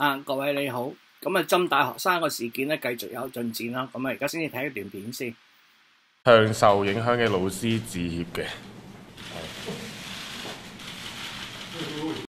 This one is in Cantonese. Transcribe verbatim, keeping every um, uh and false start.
啊，各位你好，咁啊，浸大學生個事件咧繼續有進展啦。咁啊，而家先至睇一段片先。 向受影響嘅老師致歉嘅。